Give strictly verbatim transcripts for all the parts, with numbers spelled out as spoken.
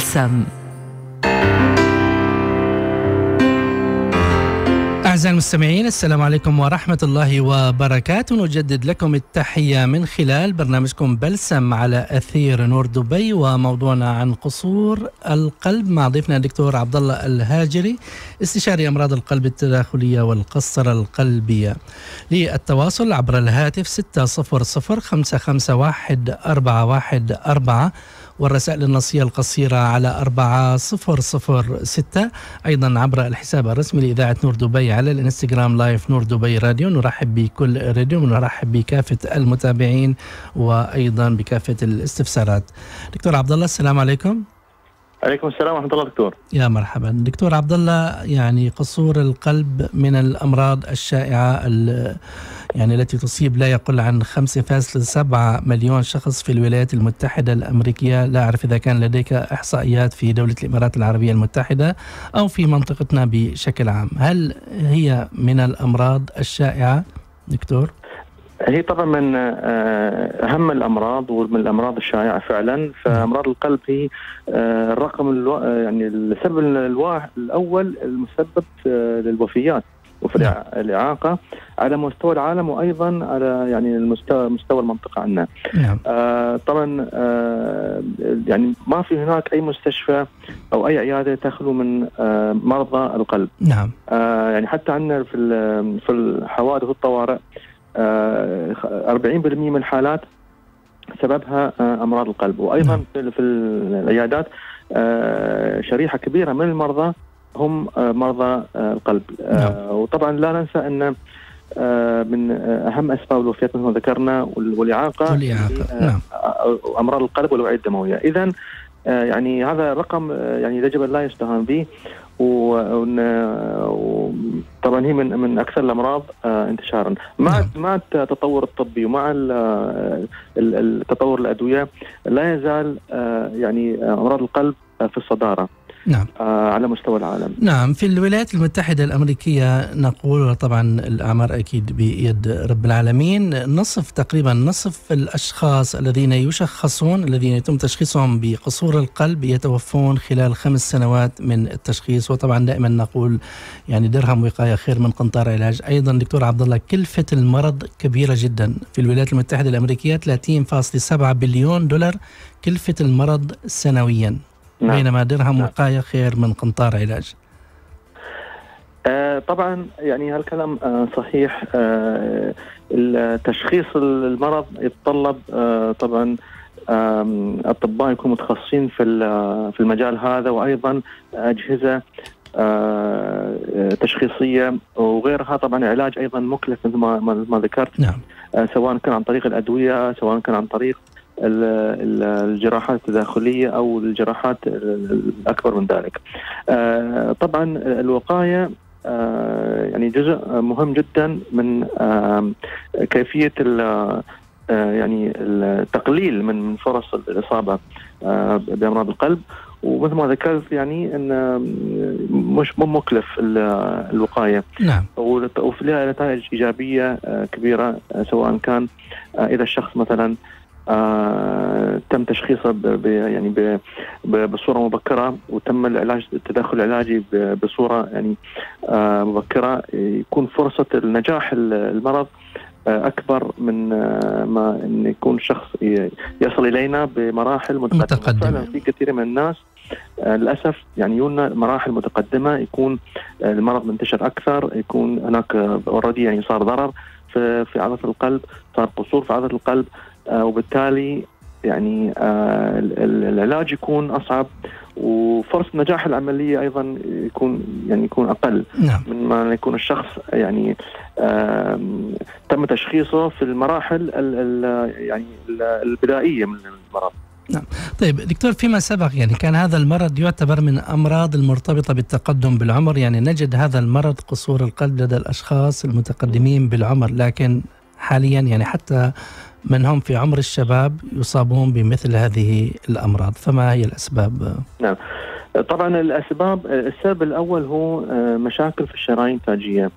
بلسم. أعزائي المستمعين، السلام عليكم ورحمة الله وبركاته. نجدد لكم التحية من خلال برنامجكم بلسم على أثير نور دبي، وموضوعنا عن قصور القلب مع ضيفنا الدكتور عبد الله الهاجري، استشاري أمراض القلب التداخلية والقسطرة القلبية. للتواصل عبر الهاتف ستة صفر صفر خمسة خمسة واحد أربعة واحد أربعة، والرسائل النصية القصيرة على أربعة صفر صفر ستة، أيضا عبر الحساب الرسمي لإذاعة نور دبي على الانستغرام لايف نور دبي راديو. نرحب بكل راديو ونرحب بكافة المتابعين وأيضا بكافة الاستفسارات. دكتور عبد الله، السلام عليكم. عليكم السلام ورحمة الله. دكتور يا مرحبا. دكتور عبد الله، يعني قصور القلب من الأمراض الشائعة يعني التي تصيب لا يقل عن خمسة فاصلة سبعة مليون شخص في الولايات المتحدة الأمريكية. لا أعرف إذا كان لديك إحصائيات في دولة الإمارات العربية المتحدة أو في منطقتنا بشكل عام. هل هي من الأمراض الشائعة دكتور؟ هي طبعا من أهم الأمراض ومن الأمراض الشائعة فعلا. فأمراض القلب هي الرقم الو... يعني السبب الأول المسبب للوفيات وفي الإعاقة على مستوى العالم وأيضا على يعني المستوى مستوى المنطقة عندنا. نعم. آه طبعا آه يعني ما في هناك أي مستشفى أو أي عيادة تخلو من آه مرضى القلب. نعم. آه يعني حتى عندنا في في الحوادث والطوارئ آه أربعين بالمئة من الحالات سببها آه أمراض القلب، وأيضا نعم. في, في العيادات آه شريحة كبيرة من المرضى هم مرضى القلب. نعم. وطبعا لا ننسى أن من أهم أسباب الوفيات مثل ما ذكرنا والإعاقة نعم. أمراض القلب والأوعية الدموية. إذن يعني هذا رقم يعني يجب أن لا يستهان به، وطبعا هي من من أكثر الأمراض انتشارا مع نعم. مع التطور الطبي ومع التطور الأدوية لا يزال يعني أمراض القلب في الصدارة. نعم. آه على مستوى العالم. نعم. في الولايات المتحدة الأمريكية نقول طبعا الأعمار أكيد بيد رب العالمين، نصف تقريبا نصف الأشخاص الذين يشخصون الذين يتم تشخيصهم بقصور القلب يتوفون خلال خمس سنوات من التشخيص. وطبعا دائما نقول يعني درهم وقاية خير من قنطار علاج. أيضا دكتور عبد الله، كلفة المرض كبيرة جدا في الولايات المتحدة الأمريكية، ثلاثين فاصلة سبعة بليون دولار كلفة المرض سنويا. نعم. بينما درهم نعم. وقاية خير من قنطار علاج. آه طبعا يعني هالكلام آه صحيح. آه التشخيص المرض يتطلب آه طبعا آه أطباء يكونوا متخصصين في في المجال هذا، وأيضا أجهزة آه تشخيصية وغيرها. طبعا علاج أيضا مكلف مثل ما ما ذكرت. نعم. آه سواء كان عن طريق الأدوية، سواء كان عن طريق الجراحات التداخلية أو الجراحات الأكبر من ذلك. آه طبعا الوقاية آه يعني جزء مهم جدا من آه كيفية آه يعني التقليل من فرص الإصابة آه بأمراض القلب. ومثل ما ذكرت يعني أن مش مكلف الوقاية. نعم. وفي لها نتائج إيجابية آه كبيرة، آه سواء كان آه إذا الشخص مثلا آه تم تشخيصه ب يعني ب بصورة مبكرة وتم العلاج التدخل العلاجي بصورة يعني آه مبكرة، يكون فرصة النجاح المرض آه أكبر من آه ما إن يكون شخص يصل إلينا بمراحل متقدمة. فعلا في كثير من الناس آه للأسف يعني يونا مراحل متقدمة يكون آه المرض منتشر أكثر، يكون هناك أوريدي يعني صار ضرر في في عضلة القلب، صار قصور في عضلة القلب، آه وبالتالي يعني آه العلاج يكون أصعب، وفرص نجاح العملية أيضا يكون يعني يكون أقل. نعم. من ما يكون الشخص يعني آه تم تشخيصه في المراحل ال ال يعني البدائية من المرض. نعم. طيب دكتور، فيما سبق يعني كان هذا المرض يعتبر من أمراض المرتبطة بالتقدم بالعمر، يعني نجد هذا المرض قصور القلب لدى الأشخاص المتقدمين بالعمر، لكن حاليا يعني حتى من هم في عمر الشباب يصابون بمثل هذه الأمراض، فما هي الأسباب؟ نعم طبعا الأسباب، السبب الأول هو مشاكل في الشرايين التاجية.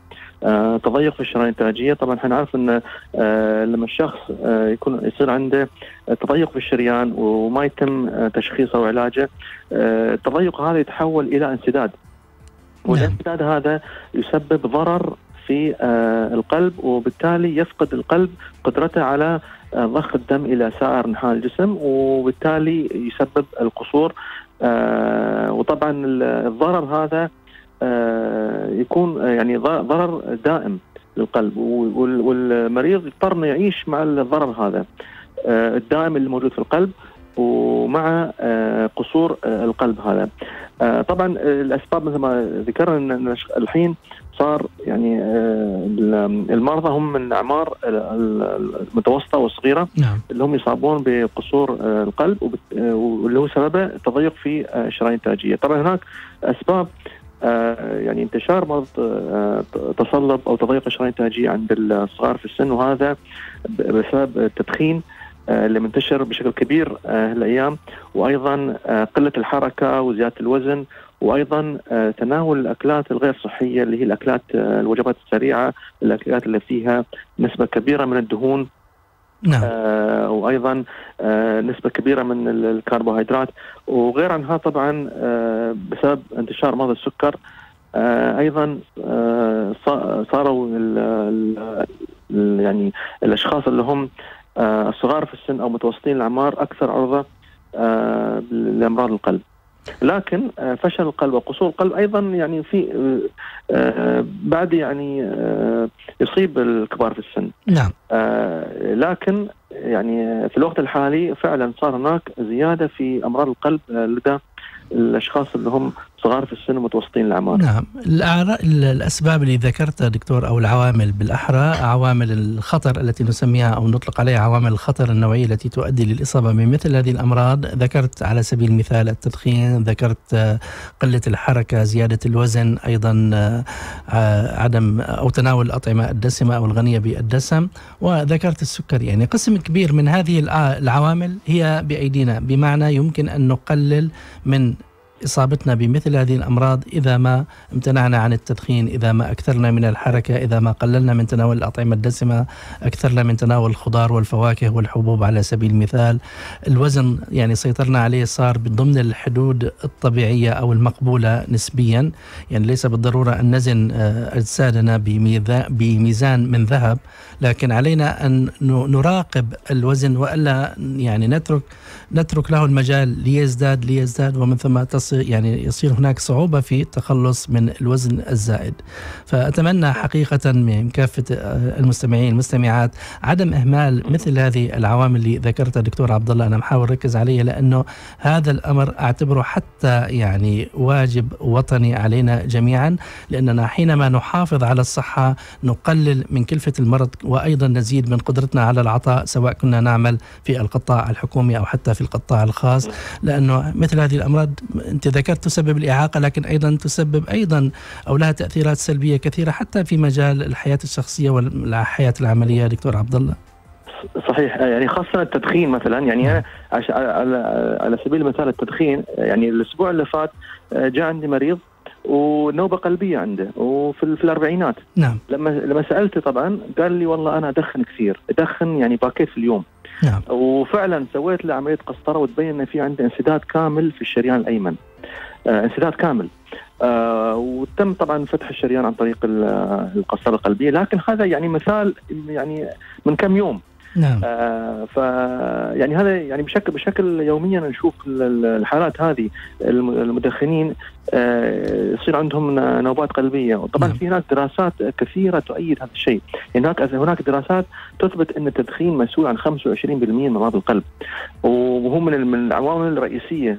آه تضيق في الشرايين التاجية. طبعا احنا نعرف ان آه لما الشخص آه يكون يصير عنده تضيق في الشريان وما يتم آه تشخيصه وعلاجه، آه التضيق هذا يتحول الى انسداد، والانسداد هذا يسبب ضرر في آه القلب، وبالتالي يفقد القلب قدرته على آه ضخ الدم إلى سائر أنحاء الجسم، وبالتالي يسبب القصور. آه وطبعا الضرر هذا آه يكون يعني ضرر دائم للقلب، والمريض يضطر انه يعيش مع الضرر هذا آه الدائم اللي موجود في القلب، ومع آه قصور آه القلب هذا. آه طبعا الاسباب مثل ما ذكرنا ان الحين صار يعني آه المرضى هم من اعمار المتوسطه والصغيره، نعم. اللي هم يصابون بقصور آه القلب، واللي هو سببه تضيق في آه الشرايين التاجيه. طبعا هناك اسباب آه يعني انتشار مرض آه تصلب او تضيق الشرايين التاجيه عند الصغار في السن، وهذا بسبب التدخين آه اللي منتشر بشكل كبير آه هالايام، وايضا آه قله الحركه وزياده الوزن، وايضا آه تناول الاكلات الغير صحيه اللي هي الاكلات آه الوجبات السريعه، الاكلات اللي فيها نسبه كبيره من الدهون، نعم. آه وايضا آه نسبه كبيره من الكربوهيدرات، وغير عنها طبعا آه بسبب انتشار مرض السكر. آه ايضا آه صاروا ال ال يعني الاشخاص اللي هم آه الصغار في السن او متوسطين الاعمار اكثر عرضه آه لامراض القلب. لكن آه فشل القلب وقصور القلب ايضا يعني في آه بعد يعني آه يصيب الكبار في السن. نعم. آه لكن يعني في الوقت الحالي فعلا صار هناك زياده في امراض القلب لدى الاشخاص اللي هم صغار في السن ومتوسطين الاعمار. نعم. الاسباب اللي ذكرتها دكتور او العوامل بالاحرى عوامل الخطر التي نسميها او نطلق عليها عوامل الخطر النوعيه التي تؤدي للاصابه بمثل هذه الامراض. ذكرت على سبيل المثال التدخين، ذكرت قله الحركه، زياده الوزن، ايضا عدم او تناول الاطعمه الدسمه او الغنيه بالدسم، وذكرت السكر. يعني قسم كبير من هذه العوامل هي بايدينا، بمعنى يمكن ان نقلل من إصابتنا بمثل هذه الأمراض إذا ما امتنعنا عن التدخين، إذا ما أكثرنا من الحركة، إذا ما قللنا من تناول الأطعمة الدسمة، أكثرنا من تناول الخضار والفواكه والحبوب على سبيل المثال. الوزن يعني سيطرنا عليه صار ضمن الحدود الطبيعية أو المقبولة نسبيا، يعني ليس بالضرورة أن نزن أجسادنا بميزان من ذهب، لكن علينا أن نراقب الوزن وألا يعني نترك نترك له المجال ليزداد ليزداد ومن ثم تصل يعني يصير هناك صعوبة في التخلص من الوزن الزائد. فأتمنى حقيقة من كافة المستمعين المستمعات عدم إهمال مثل هذه العوامل اللي ذكرتها دكتور عبد الله. أنا محاول ركز عليها لأنه هذا الأمر أعتبره حتى يعني واجب وطني علينا جميعا، لأننا حينما نحافظ على الصحة نقلل من كلفة المرض، وأيضا نزيد من قدرتنا على العطاء سواء كنا نعمل في القطاع الحكومي أو حتى في القطاع الخاص، لأنه مثل هذه الأمراض أنت ذكرت تسبب الإعاقة، لكن أيضا تسبب أيضا أو لها تأثيرات سلبية كثيرة حتى في مجال الحياة الشخصية والحياة العملية. دكتور عبد الله. صحيح، يعني خاصة التدخين مثلا، يعني أنا على على سبيل المثال التدخين، يعني الأسبوع اللي فات جاء عندي مريض ونوبة قلبية عنده وفي في الأربعينات. نعم. لما لما سألته طبعا قال لي والله أنا أدخن كثير، أدخن يعني باكيت في اليوم. نعم. وفعلا سويت له عملية قسطرة وتبين أن في عنده انسداد كامل في الشريان الأيمن، آه انسداد كامل، آه وتم طبعا فتح الشريان عن طريق القسطرة القلبية، لكن هذا يعني مثال يعني من كم يوم. نعم. آه ف يعني هذا يعني بشكل بشكل يوميا نشوف الحالات هذه المدخنين آه يصير عندهم نوبات قلبيه، وطبعا نعم. في هناك دراسات كثيره تؤيد هذا الشيء. هناك هناك دراسات تثبت ان التدخين مسؤول عن خمسة وعشرين بالمئة من امراض القلب، وهو من العوامل الرئيسيه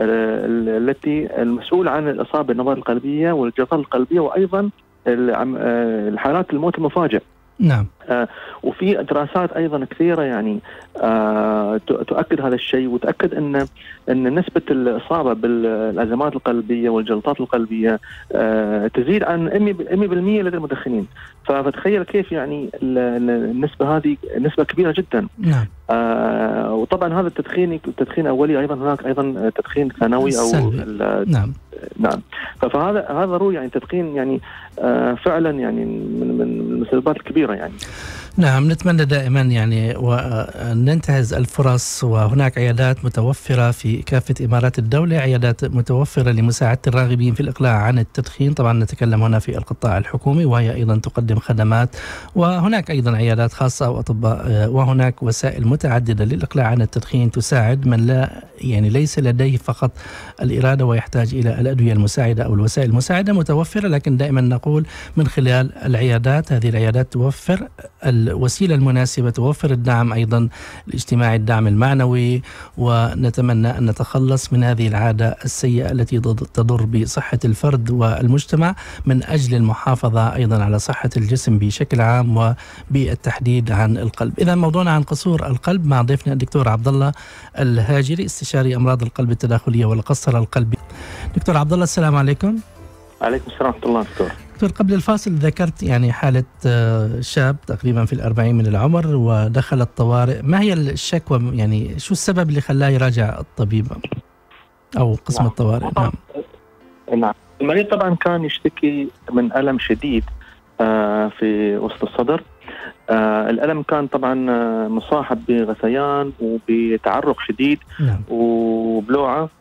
التي المسؤول عن الاصابه بالامراض القلبيه والجلطات القلبيه، وايضا الحالات الموت المفاجئ. نعم. آه وفي دراسات ايضا كثيره يعني آه تؤكد هذا الشيء، وتاكد ان ان نسبه الاصابه بالازمات القلبيه والجلطات القلبيه آه تزيد عن مئة بالمئة لدى المدخنين. فتخيل كيف يعني النسبه هذه نسبه كبيره جدا. نعم. آه وطبعا هذا التدخين التدخين اولي، ايضا هناك ايضا تدخين ثانوي او نعم. نعم. فهذا هذا ضروري يعني التدخين يعني آه فعلا يعني من من المسببات الكبيره يعني. نعم، نتمنى دائما يعني وننتهز الفرص، وهناك عيادات متوفرة في كافة إمارات الدولة، عيادات متوفرة لمساعدة الراغبين في الإقلاع عن التدخين. طبعا نتكلم هنا في القطاع الحكومي، وهي أيضا تقدم خدمات، وهناك أيضا عيادات خاصة وأطباء، وهناك وسائل متعددة للإقلاع عن التدخين تساعد من لا يعني ليس لديه فقط الإرادة ويحتاج إلى الأدوية المساعدة أو الوسائل المساعدة متوفرة، لكن دائما نقول من خلال العيادات، هذه العيادات توفر الوسيلة المناسبة، توفر الدعم أيضا الاجتماعي، الدعم المعنوي، ونتمنى أن نتخلص من هذه العادة السيئة التي تضر بصحة الفرد والمجتمع من أجل المحافظة أيضا على صحة الجسم بشكل عام وبالتحديد عن القلب. إذا موضوعنا عن قصور القلب مع ضيفنا الدكتور عبد الله الهاجري، استشاري أمراض القلب التداخلية والقسطرة القلبية. دكتور عبد الله، السلام عليكم. عليكم السلام ورحمة الله. دكتور دكتور، قبل الفاصل ذكرت يعني حالة شاب تقريبا في الأربعين من العمر ودخل الطوارئ، ما هي الشكوى يعني شو السبب اللي خلاه يراجع الطبيب أو قسم نعم. الطوارئ؟ نعم. نعم. المريض طبعا كان يشتكي من ألم شديد آه في وسط الصدر. آه الألم كان طبعا مصاحب بغثيان وبتعرق شديد. نعم. وبلوعة،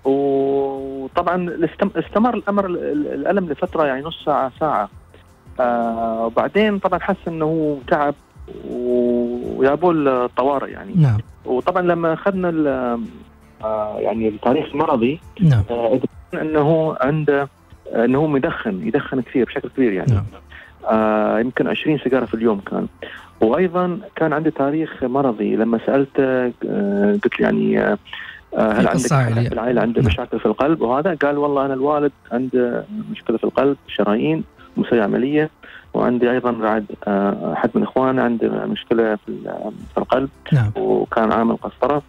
وطبعا استمر الامر الالم لفتره يعني نص ساعه ساعه. آه وبعدين طبعا حس انه تعب ويابوا الطوارئ يعني. نعم. وطبعا لما اخذنا آه يعني التاريخ المرضي، نعم، آه انه عنده انه مدخن يدخن كثير بشكل كبير يعني. نعم. آه يمكن عشرين سيجاره في اليوم كان. وايضا كان عنده تاريخ مرضي، لما سالته آه قلت يعني آه هل عندك العائلة عنده مشاكل في القلب وهذا؟ قال والله أنا الوالد عنده مشكلة في القلب، شرايين، مسوي عملية، وعندي أيضا بعد أحد من إخوانه عنده مشكلة في في القلب. نعم. وكان عامل قسطرة.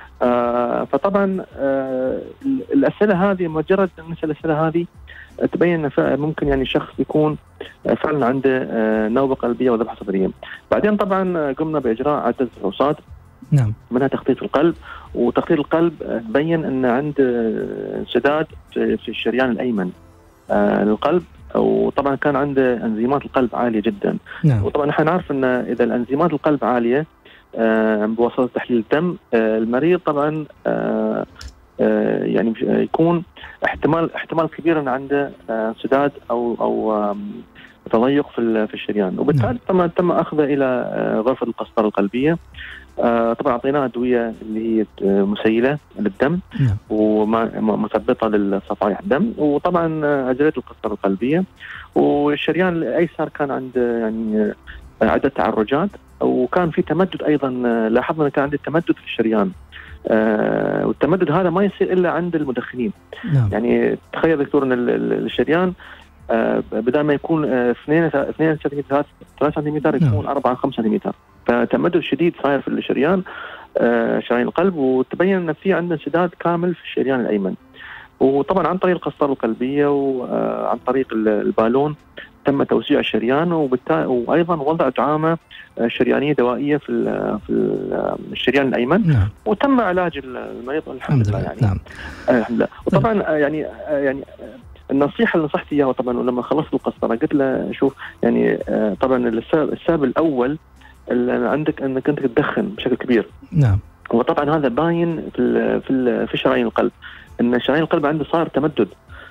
فطبعا الأسئلة هذه مجرد نسأل الأسئلة هذه تبين ممكن يعني شخص يكون فعلا عنده نوبة قلبية وذبحة صدرية. بعدين طبعا قمنا بإجراء عدة فحوصات. نعم. منها تخطيط القلب، وتخطيط القلب بين أن عنده انسداد في الشريان الأيمن آه للقلب، وطبعا كان عنده أنزيمات القلب عالية جدا. نعم. وطبعا نحن نعرف أن إذا الأنزيمات القلب عالية آه بواسطة تحليل الدم، آه المريض طبعا آه آه يعني يكون احتمال احتمال كبير أن عنده انسداد آه أو أو آه تضيق في في الشريان، وبالتالي طبعا تم أخذه إلى آه غرفة القسطرة القلبية. آه طبعا اعطيناه ادويه اللي هي مسيله للدم. نعم. ومثبطه للصفائح الدم، وطبعا اجريت القسطره القلبيه. والشريان الايسر كان عنده يعني عده تعرجات، وكان في تمدد ايضا، لاحظنا كان عنده تمدد في الشريان. آه والتمدد هذا ما يصير الا عند المدخنين. نعم. يعني تخيل دكتور ان الشريان آه بدل ما يكون اثنين سنتيمتر ثلاثة سنتيمتر يكون أربعة خمسة سنتيمتر. فتمدد شديد صاير في الشريان، آه شرايين القلب، وتبين ان في عندنا انسداد كامل في الشريان الايمن. وطبعا عن طريق القسطره القلبيه وعن طريق البالون تم توسيع الشريان، وبالتالي وايضا وضع دعامه شريانيه دوائيه في في الشريان الايمن. نعم. وتم علاج المريض الحمد لله يعني. نعم. الحمد لله. وطبعا يعني يعني النصيحه اللي نصحت اياها طبعا ولما خلصت القسطره قلت له شوف يعني طبعا السبب السبب الاول اللي عندك انك انت تدخن بشكل كبير. نعم. وطبعا هذا باين في ال في ال في شرايين القلب، ان شرايين القلب عنده صار تمدد،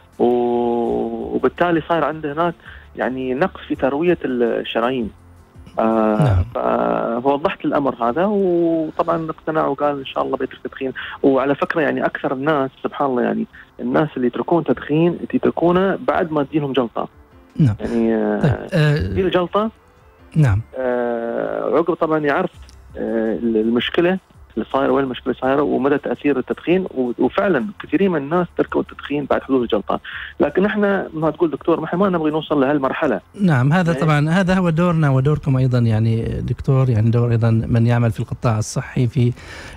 وبالتالي صار عنده هناك يعني نقص في ترويه الشرايين. آه نعم. فوضحت الامر هذا، وطبعا اقتنع وقال ان شاء الله بيترك التدخين. وعلى فكره يعني اكثر الناس سبحان الله يعني الناس اللي يتركون تدخين يتركونه بعد ما تجيلهم جلطه. نعم. يعني آه تجي له جلطه. نعم. آه عقب طبعا يعرف آه المشكله اللي صايره، وين المشكله صايره، ومدى تاثير التدخين. وفعلا كثيرين من الناس تركوا التدخين بعد حدوث الجلطه، لكن احنا ما تقول دكتور احنا ما نبغي نوصل لهالمرحله. نعم. هذا يعني طبعا هذا هو دورنا ودوركم ايضا يعني دكتور، يعني دور ايضا من يعمل في القطاع الصحي في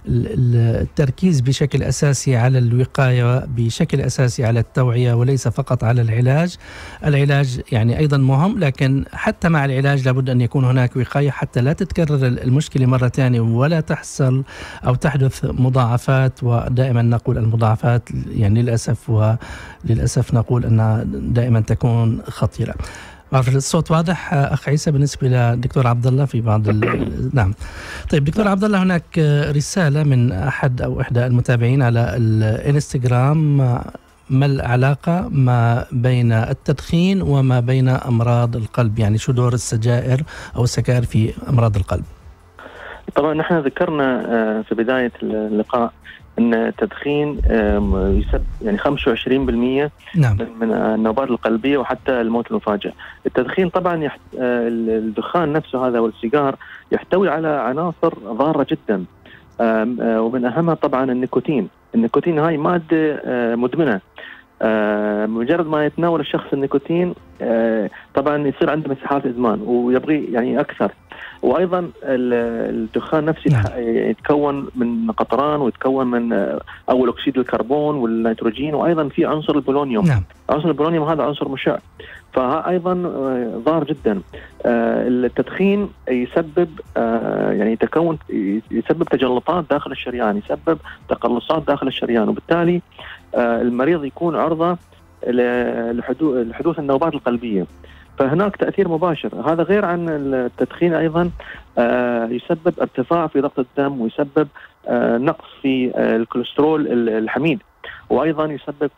التركيز بشكل اساسي على الوقايه، بشكل اساسي على التوعيه، وليس فقط على العلاج. العلاج يعني ايضا مهم، لكن حتى مع العلاج لابد ان يكون هناك وقايه حتى لا تتكرر المشكله مره ثانيه ولا تحصل أو تحدث مضاعفات، ودائما نقول المضاعفات يعني للأسف وللأسف نقول أنها دائما تكون خطيرة. بعرف الصوت واضح أخ عيسى بالنسبة للدكتور عبد الله في بعض ال... نعم. طيب دكتور عبد الله، هناك رسالة من أحد أو إحدى المتابعين على الانستغرام: ما العلاقة ما بين التدخين وما بين أمراض القلب؟ يعني شو دور السجائر أو السكائر في أمراض القلب؟ طبعا نحن ذكرنا في بداية اللقاء أن التدخين يسبب يعني خمسة وعشرين بالمئة نعم. من النوبات القلبية وحتى الموت المفاجئ. التدخين طبعا يحت... الدخان نفسه هذا والسيجار يحتوي على عناصر ضارة جدا، ومن أهمها طبعا النيكوتين. النيكوتين هاي مادة مدمنة، مجرد ما يتناول الشخص النيكوتين طبعا يصير عنده مساحات إدمان ويبغي يعني أكثر. وأيضا الدخان نفسه يتكون من قطران ويتكون من أول أكسيد الكربون والنيتروجين، وأيضا في عنصر البولونيوم. نعم. عنصر البولونيوم هذا عنصر مشع، فأيضا ضار جدا. التدخين يسبب يعني تكون يسبب تجلطات داخل الشريان، يسبب تقلصات داخل الشريان، وبالتالي المريض يكون عرضة لحدوث النوبات القلبية. فهناك تأثير مباشر. هذا غير عن التدخين أيضا يسبب ارتفاع في ضغط الدم، ويسبب نقص في الكوليسترول الحميد، وأيضا يسبب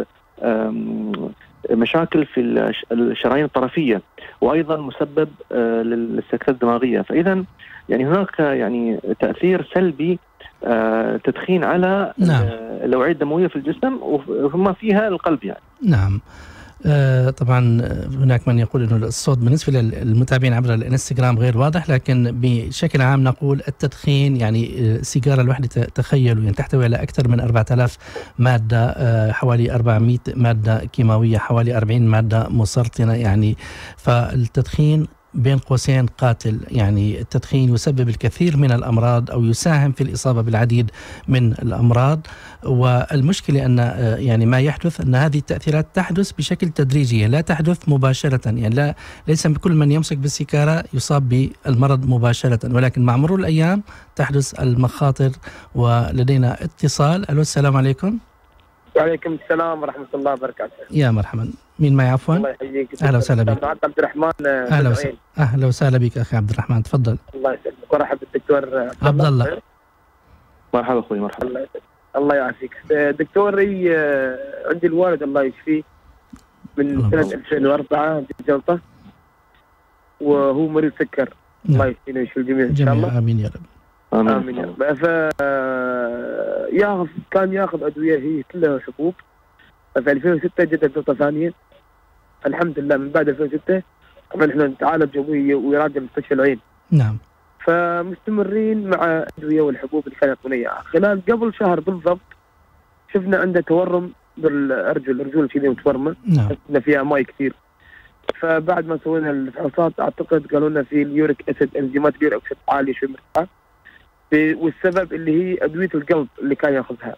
مشاكل في الشرايين الطرفية، وأيضا مسبب للسكتة الدماغية. فإذا يعني هناك يعني تأثير سلبي تدخين على نعم. الأوعية الدموية في الجسم وما فيها القلب يعني. نعم. آه طبعا هناك من يقول أنه الصوت بالنسبة للمتابعين عبر الانستغرام غير واضح، لكن بشكل عام نقول التدخين يعني سيجارة الواحدة تخيلوا يعني تحتوي على أكثر من أربعة آلاف مادة، آه حوالي أربعمئة مادة كيماوية، حوالي أربعين مادة مسرطنة. يعني فالتدخين بين قوسين قاتل. يعني التدخين يسبب الكثير من الأمراض أو يساهم في الإصابة بالعديد من الأمراض، والمشكلة أن يعني ما يحدث أن هذه التأثيرات تحدث بشكل تدريجي، لا تحدث مباشرة. يعني لا ليس بكل من يمسك بالسيجارة يصاب بالمرض مباشرة، ولكن مع مرور الأيام تحدث المخاطر. ولدينا اتصال. ألو، السلام عليكم. وعليكم السلام ورحمة الله وبركاته. يا مرحبا، مين معي عفوا؟ الله يحييك. أهلا وسهلا بك. عبد الرحمن. أهلا وسهلا. أهلا وسهلا بك أخي عبد الرحمن، تفضل. الله يسلمك. ورحب بالدكتور عبد الله. مرحبا أخوي. مرحبا. الله يسلمك. الله يعافيك دكتوري. عندي الوالد الله يشفيه من سنة ألفين وأربعة جلطة، وهو مريض سكر. الله يشفينا ويشفي الجميع إن شاء الله. آمين يا رب. آمين, آمين يا رب. ف ياخذ كان ياخذ أدوية هي كلها حبوب. في ألفين وستة جدت جلطة ثانية. الحمد لله من بعد ألفين وستة طبعا احنا نتعالج ويراجع مستشفى العين. نعم. فمستمرين مع أدوية والحبوب اللي كانوا يعطونا اياها. خلال قبل شهر بالضبط شفنا عنده تورم بالأرجل، الرجول كذي متورمة. نعم. حسنا فيها ماي كثير. فبعد ما سوينا الفحوصات اعتقد قالوا لنا في اليوريك اسيد، انزيمات اليوريك اسيد عالية شوي مرتفعة، والسبب اللي هي أدوية القلب اللي كان ياخذها.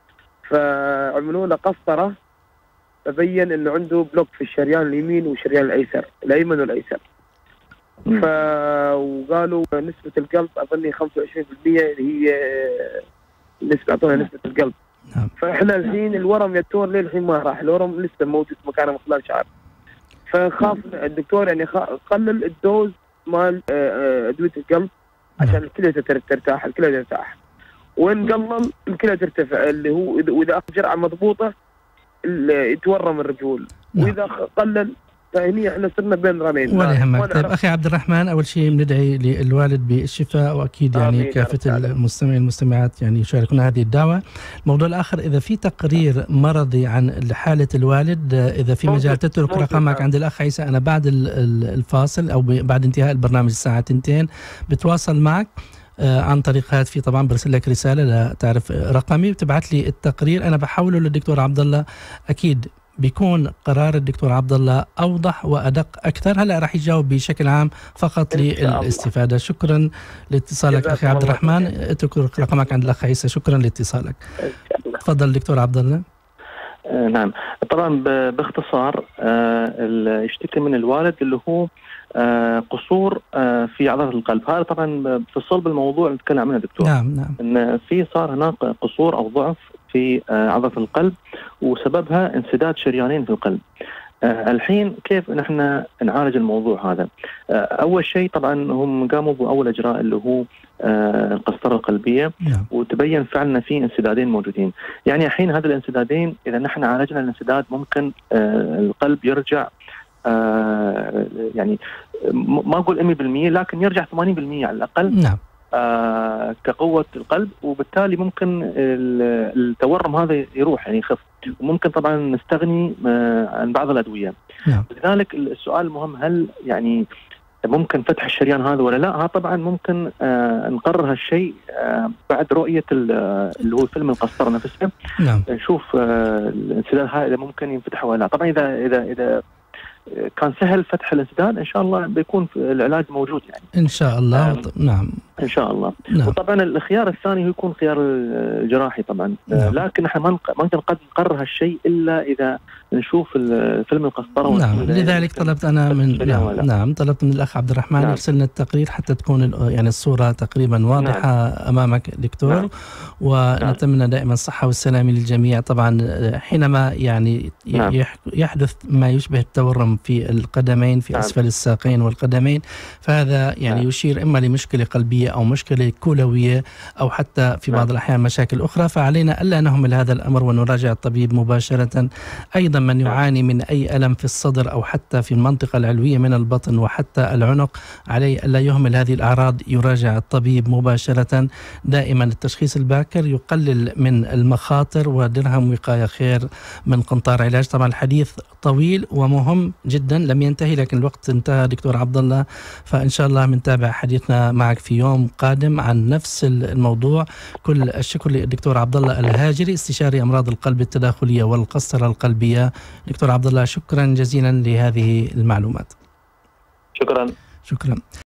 فعملوا له قسطرة، فبين انه عنده بلوك في الشريان اليمين والشريان الايسر، الايمن والايسر. ف وقالوا نسبة القلب اظني خمسة وعشرين بالمئة اللي هي نسبة اعطونا نسبة القلب. نعم. فاحنا الحين الورم يا دكتور للحين ما راح، الورم لسه موجود مكانه من خلال شهر. فخاف الدكتور يعني قلل الدوز مال ادوية القلب عشان الكلى ترتاح، الكلى ترتاح. وإن قلل الكلى ترتفع، اللي هو واذا اخذ جرعة مضبوطة يتورم الرجول. نعم. واذا قلل فهني احنا صرنا بين رمين. ولا يهمك. طيب اخي عبد الرحمن، اول شيء بندعي للوالد بالشفاء، واكيد يعني كافه المستمعين المستمعات يعني يشاركونا هذه الدعوه. الموضوع الاخر، اذا في تقرير مرضي عن حاله الوالد، اذا في مجال تترك رقمك عند الاخ عيسى، انا بعد الفاصل او بعد انتهاء البرنامج الساعه اثنتين بتواصل معك عن طريق هاتفي. طبعا برسل لك رساله لا تعرف رقمي، بتبعت لي التقرير انا بحوله للدكتور عبد الله. اكيد بيكون قرار الدكتور عبد الله اوضح وادق اكثر. هلا راح يجاوب بشكل عام فقط للاستفاده. شكرا لاتصالك اخي عبد الرحمن. اترك رقمك عند الاخ عيسى. شكرا لاتصالك. تفضل دكتور عبد الله. نعم طبعا باختصار يشتكي من الوالد اللي هو قصور في عضلة القلب. هذا طبعا في صلب الموضوع اللي نتكلم عنه دكتور. نعم نعم. ان في صار هناك قصور او ضعف في عضلة القلب وسببها انسداد شريانين في القلب. الحين كيف نحن نعالج الموضوع هذا؟ اول شيء طبعا هم قاموا باول اجراء اللي هو القسطرة القلبية. نعم. وتبين فعلا في انسدادين موجودين. يعني الحين هذا الانسدادين اذا نحن عالجنا الانسداد ممكن القلب يرجع يعني ما اقول مية بالمية لكن يرجع ثمانين بالمية على الاقل. نعم. آه كقوة القلب، وبالتالي ممكن التورم هذا يروح يعني يخف، وممكن طبعا نستغني آه عن بعض الأدوية. نعم. لذلك السؤال المهم هل يعني ممكن فتح الشريان هذا ولا لا؟ ها طبعا ممكن آه نقرر هالشيء آه بعد رؤية اللي هو فيلم القسطرة نفسه. نعم. نشوف آه الانسداد هذا ممكن ينفتح ولا لا. طبعا إذا إذا إذا كان سهل فتح الانسداد ان شاء الله بيكون العلاج موجود يعني ان شاء الله. نعم ان شاء الله. نعم. وطبعا الخيار الثاني هو يكون خيار الجراحي طبعا. نعم. لكن احنا ما نقدر نقرر هالشيء الا اذا نشوف فيلم القسطرة. نعم. لذلك طلبت انا من نعم, نعم طلبت من الاخ عبد الرحمن نعم. يرسل لنا التقرير حتى تكون يعني الصوره تقريبا واضحه. نعم. امامك دكتور. نعم. ونتمنى دائما الصحه والسلامه للجميع. طبعا حينما يعني نعم. يحدث ما يشبه التورم في القدمين في نعم. اسفل الساقين والقدمين، فهذا يعني نعم. يشير اما لمشكله قلبيه او مشكله كلويه او حتى في بعض نعم. الاحيان مشاكل اخرى. فعلينا الا نهمل هذا الامر ونراجع الطبيب مباشره. ايضا من يعاني من أي ألم في الصدر أو حتى في المنطقة العلوية من البطن وحتى العنق عليه ألا يهمل هذه الأعراض، يراجع الطبيب مباشرة. دائما التشخيص الباكر يقلل من المخاطر، ودرهم وقاية خير من قنطار علاج. طبعا الحديث طويل ومهم جدا لم ينتهي لكن الوقت انتهى دكتور عبد الله، فإن شاء الله بنتابع حديثنا معك في يوم قادم عن نفس الموضوع. كل الشكر للدكتور عبد الله الهاجري استشاري أمراض القلب التداخلية والقسطرة القلبية. دكتور عبد الله شكرا جزيلا لهذه المعلومات. شكرا. شكرا.